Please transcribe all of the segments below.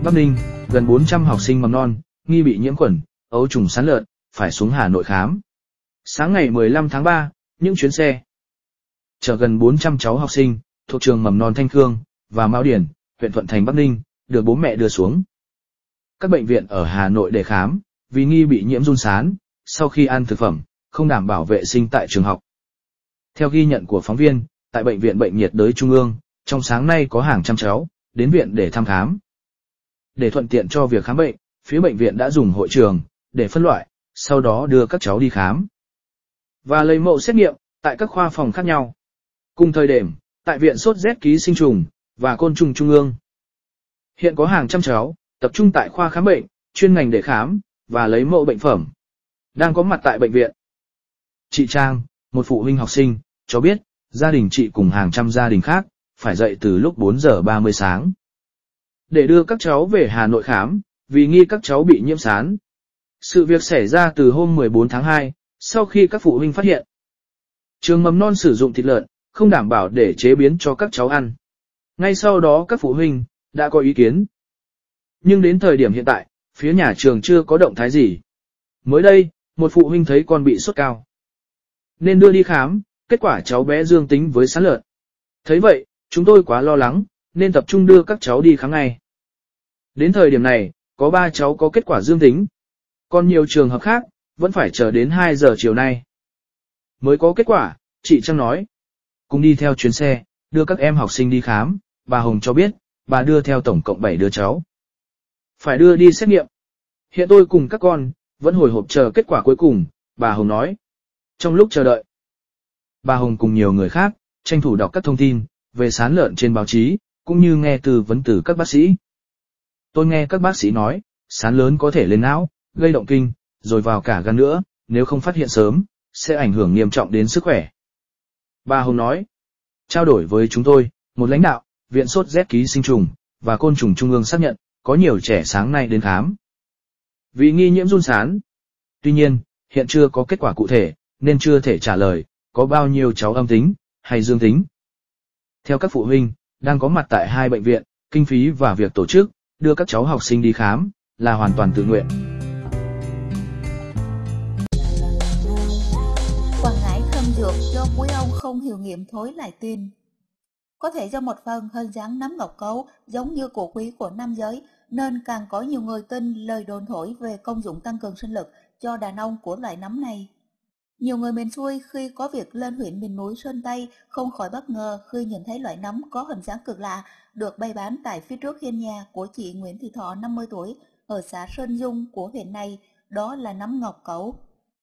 Bắc Ninh, gần 400 học sinh mầm non, nghi bị nhiễm khuẩn, ấu trùng sán lợn, phải xuống Hà Nội khám. Sáng ngày 15 tháng 3, những chuyến xe chở gần 400 cháu học sinh thuộc trường mầm non Thanh Khương và Mão Điền, huyện Thuận Thành, Bắc Ninh, được bố mẹ đưa xuống các bệnh viện ở Hà Nội để khám, vì nghi bị nhiễm giun sán, sau khi ăn thực phẩm, không đảm bảo vệ sinh tại trường học. Theo ghi nhận của phóng viên, tại Bệnh viện Bệnh nhiệt đới Trung ương, trong sáng nay có hàng trăm cháu đến viện để thăm khám. Để thuận tiện cho việc khám bệnh, phía bệnh viện đã dùng hội trường để phân loại, sau đó đưa các cháu đi khám và lấy mẫu xét nghiệm tại các khoa phòng khác nhau. Cùng thời điểm, tại Viện Sốt rét ký sinh trùng và côn trùng Trung ương, hiện có hàng trăm cháu tập trung tại khoa khám bệnh chuyên ngành để khám và lấy mẫu bệnh phẩm, đang có mặt tại bệnh viện. Chị Trang, một phụ huynh học sinh, cho biết gia đình chị cùng hàng trăm gia đình khác phải dậy từ lúc 4 giờ 30 sáng để đưa các cháu về Hà Nội khám, vì nghi các cháu bị nhiễm sán. Sự việc xảy ra từ hôm 14 tháng 2, sau khi các phụ huynh phát hiện trường mầm non sử dụng thịt lợn không đảm bảo để chế biến cho các cháu ăn. Ngay sau đó các phụ huynh đã có ý kiến. Nhưng đến thời điểm hiện tại, phía nhà trường chưa có động thái gì. Mới đây, một phụ huynh thấy con bị sốt cao, nên đưa đi khám, kết quả cháu bé dương tính với sán lợn. Thấy vậy, chúng tôi quá lo lắng, nên tập trung đưa các cháu đi khám ngay. Đến thời điểm này, có 3 cháu có kết quả dương tính. Còn nhiều trường hợp khác, vẫn phải chờ đến 2 giờ chiều nay mới có kết quả, chị Trang nói. Cùng đi theo chuyến xe, đưa các em học sinh đi khám, bà Hồng cho biết, bà đưa theo tổng cộng 7 đứa cháu. Phải đưa đi xét nghiệm. Hiện tôi cùng các con, vẫn hồi hộp chờ kết quả cuối cùng, bà Hồng nói. Trong lúc chờ đợi, bà Hồng cùng nhiều người khác, tranh thủ đọc các thông tin về sán lợn trên báo chí, cũng như nghe tư vấn từ các bác sĩ. Tôi nghe các bác sĩ nói, sán lớn có thể lên não, gây động kinh, rồi vào cả gan nữa, nếu không phát hiện sớm, sẽ ảnh hưởng nghiêm trọng đến sức khỏe. Bà Hồng nói, trao đổi với chúng tôi, một lãnh đạo, Viện Sốt rét ký sinh trùng và côn trùng Trung ương xác nhận, có nhiều trẻ sáng nay đến khám vì nghi nhiễm giun sán. Tuy nhiên, hiện chưa có kết quả cụ thể, nên chưa thể trả lời, có bao nhiêu cháu âm tính, hay dương tính. Theo các phụ huynh, đang có mặt tại 2 bệnh viện, kinh phí và việc tổ chức, đưa các cháu học sinh đi khám, là hoàn toàn tự nguyện. Quảng Ngãi thâm dược cho quý ông không hiệu nghiệm thối lại tin. Có thể do một phần hình dáng nấm ngọc cấu giống như cổ quý của nam giới, nên càng có nhiều người tin lời đồn thổi về công dụng tăng cường sinh lực cho đàn ông của loại nấm này. Nhiều người miền xuôi khi có việc lên huyện miền núi Sơn Tây không khỏi bất ngờ khi nhìn thấy loại nấm có hình dáng cực lạ được bày bán tại phía trước hiên nhà của chị Nguyễn Thị Thọ 50 tuổi ở xã Sơn Dung của huyện này, đó là nấm ngọc cẩu.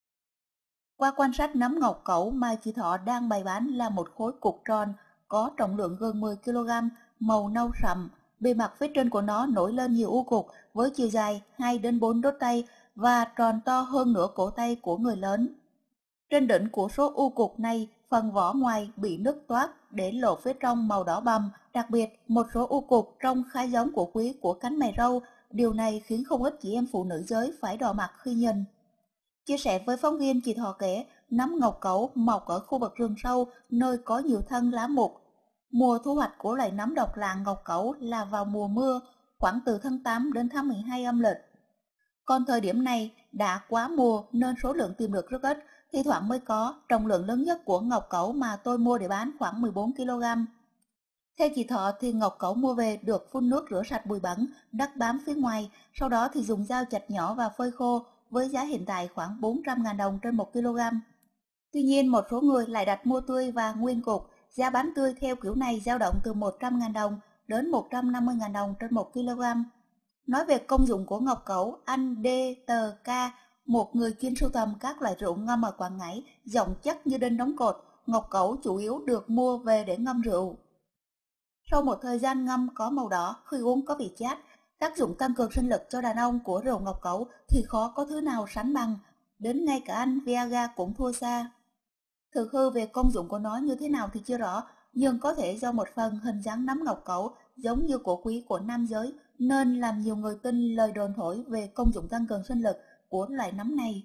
Qua quan sát, nấm ngọc cẩu mà chị Thọ đang bày bán là một khối cục tròn có trọng lượng gần 10 kg, màu nâu sậm, bề mặt phía trên của nó nổi lên nhiều u cục với chiều dài 2 đến 4 đốt tay và tròn to hơn nửa cổ tay của người lớn. Trên đỉnh của số u cục này, phần vỏ ngoài bị nứt toác để lộ phía trong màu đỏ bầm, đặc biệt một số u cục trông khá giống của quý của cánh mày râu, điều này khiến không ít chị em phụ nữ giới phải đỏ mặt khi nhìn. Chia sẻ với phóng viên, chị Thọ kể, nấm ngọc cẩu mọc ở khu vực rừng sâu, nơi có nhiều thân lá mục. Mùa thu hoạch của loài nấm độc lạ ngọc cẩu là vào mùa mưa, khoảng từ tháng 8 đến tháng 12 âm lịch. Còn thời điểm này đã quá mùa nên số lượng tìm được rất ít, thi thoảng mới có. Trọng lượng lớn nhất của ngọc cẩu mà tôi mua để bán khoảng 14 kg. Theo chị Thọ thì ngọc cẩu mua về được phun nước rửa sạch bụi bẩn, đất bám phía ngoài, sau đó thì dùng dao chặt nhỏ và phơi khô, với giá hiện tại khoảng 400.000 đồng trên 1 kg. Tuy nhiên một số người lại đặt mua tươi và nguyên cục, giá bán tươi theo kiểu này dao động từ 100.000 đồng đến 150.000 đồng trên 1 kg. Nói về công dụng của ngọc cẩu, anh DTK, một người chuyên sưu tầm các loại rượu ngâm ở Quảng Ngãi, giọng chắc như đinh đóng cột, ngọc cẩu chủ yếu được mua về để ngâm rượu. Sau một thời gian ngâm có màu đỏ, khi uống có vị chát, tác dụng tăng cường sinh lực cho đàn ông của rượu ngọc cẩu thì khó có thứ nào sánh bằng, đến ngay cả anh Viagra cũng thua xa. Thực hư về công dụng của nó như thế nào thì chưa rõ, nhưng có thể do một phần hình dáng nấm ngọc cẩu giống như cổ quý của nam giới nên làm nhiều người tin lời đồn thổi về công dụng tăng cường sinh lực của loại nấm này.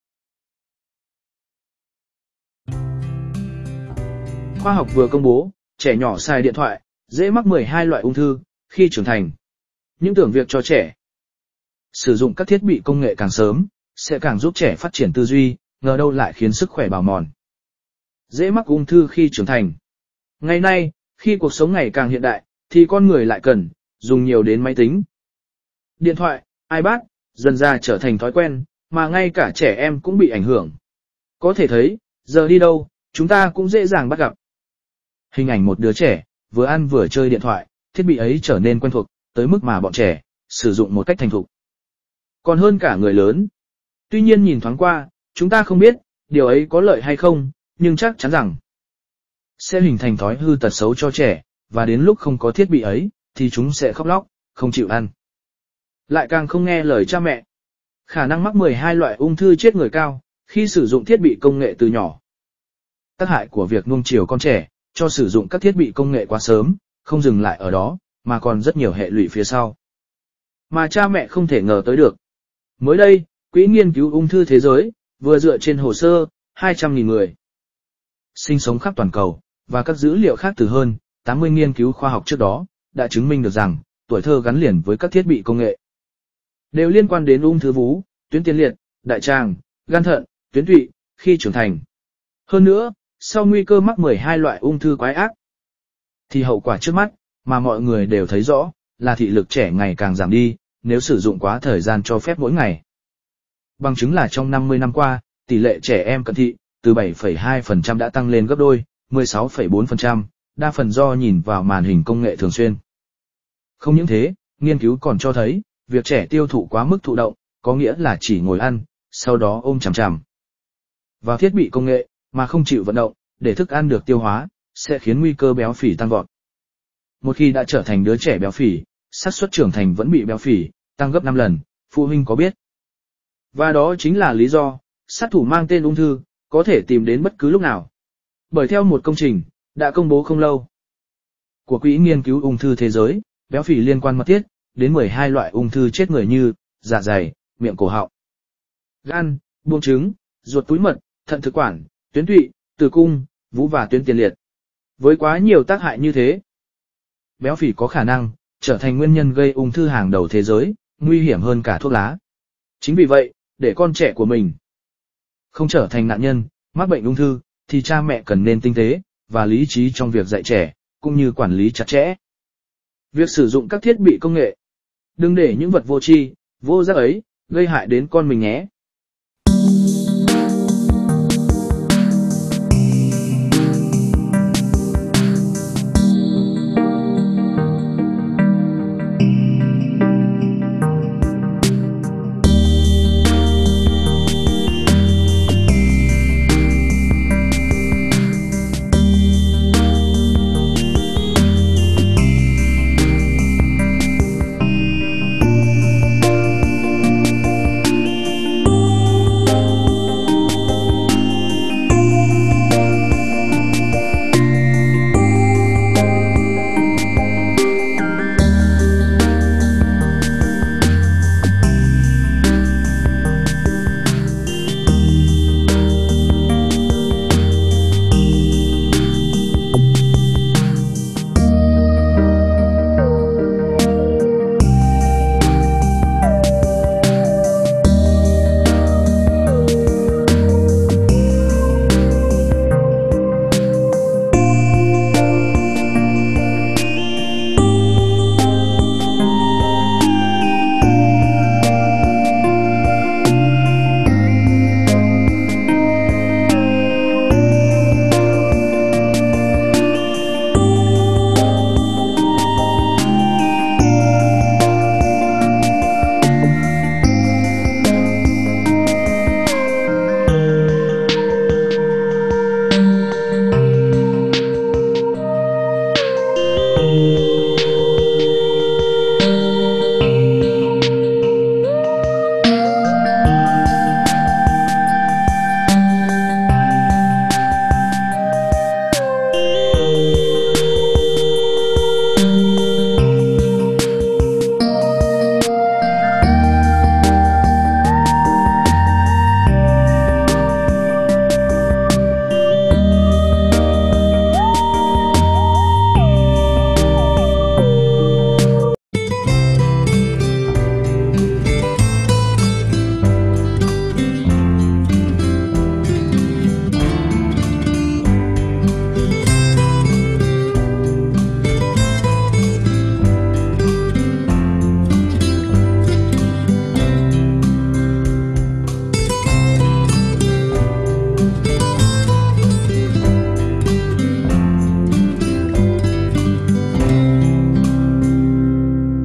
Khoa học vừa công bố, trẻ nhỏ xài điện thoại dễ mắc 12 loại ung thư khi trưởng thành. những tưởng việc cho trẻ. Sử dụng các thiết bị công nghệ càng sớm, sẽ càng giúp trẻ phát triển tư duy, ngờ đâu lại khiến sức khỏe bào mòn. Dễ mắc ung thư khi trưởng thành. Ngày nay, khi cuộc sống ngày càng hiện đại, thì con người lại cần dùng nhiều đến máy tính, điện thoại, iPad, dần ra trở thành thói quen, mà ngay cả trẻ em cũng bị ảnh hưởng. Có thể thấy, giờ đi đâu, chúng ta cũng dễ dàng bắt gặp hình ảnh một đứa trẻ, vừa ăn vừa chơi điện thoại, thiết bị ấy trở nên quen thuộc, tới mức mà bọn trẻ sử dụng một cách thành thục. Còn hơn cả người lớn. Tuy nhiên nhìn thoáng qua, chúng ta không biết, điều ấy có lợi hay không, nhưng chắc chắn rằng sẽ hình thành thói hư tật xấu cho trẻ, và đến lúc không có thiết bị ấy, thì chúng sẽ khóc lóc, không chịu ăn. Lại càng không nghe lời cha mẹ. Khả năng mắc 12 loại ung thư chết người cao, khi sử dụng thiết bị công nghệ từ nhỏ. Tác hại của việc nuông chiều con trẻ, cho sử dụng các thiết bị công nghệ quá sớm, không dừng lại ở đó, mà còn rất nhiều hệ lụy phía sau, mà cha mẹ không thể ngờ tới được. Mới đây, Quỹ nghiên cứu ung thư thế giới, vừa dựa trên hồ sơ 200.000 người sinh sống khắp toàn cầu, và các dữ liệu khác từ hơn 80 nghiên cứu khoa học trước đó, đã chứng minh được rằng, tuổi thơ gắn liền với các thiết bị công nghệ đều liên quan đến ung thư vú, tuyến tiền liệt, đại tràng, gan thận, tuyến tụy, khi trưởng thành. Hơn nữa, sau nguy cơ mắc 12 loại ung thư quái ác, thì hậu quả trước mắt, mà mọi người đều thấy rõ, là thị lực trẻ ngày càng giảm đi, nếu sử dụng quá thời gian cho phép mỗi ngày. Bằng chứng là trong 50 năm qua, tỷ lệ trẻ em cận thị, từ 7,2% đã tăng lên gấp đôi, 16,4%, đa phần do nhìn vào màn hình công nghệ thường xuyên. Không những thế, nghiên cứu còn cho thấy, việc trẻ tiêu thụ quá mức thụ động, có nghĩa là chỉ ngồi ăn, sau đó ôm chằm chằm vào thiết bị công nghệ, mà không chịu vận động, để thức ăn được tiêu hóa, sẽ khiến nguy cơ béo phì tăng vọt. Một khi đã trở thành đứa trẻ béo phì, xác suất trưởng thành vẫn bị béo phì, tăng gấp 5 lần, phụ huynh có biết. Và đó chính là lý do, sát thủ mang tên ung thư, có thể tìm đến bất cứ lúc nào. Bởi theo một công trình, đã công bố không lâu, của Quỹ nghiên cứu ung thư thế giới, béo phì liên quan mật thiết đến 12 loại ung thư chết người như dạ dày, miệng cổ họng, gan, buồng trứng, ruột túi mật, thận thực quản, tuyến tụy, tử cung, vú và tuyến tiền liệt. Với quá nhiều tác hại như thế, béo phì có khả năng trở thành nguyên nhân gây ung thư hàng đầu thế giới, nguy hiểm hơn cả thuốc lá. Chính vì vậy, để con trẻ của mình không trở thành nạn nhân mắc bệnh ung thư, thì cha mẹ cần nên tinh tế và lý trí trong việc dạy trẻ, cũng như quản lý chặt chẽ việc sử dụng các thiết bị công nghệ. Đừng để những vật vô tri, vô giác ấy gây hại đến con mình nhé.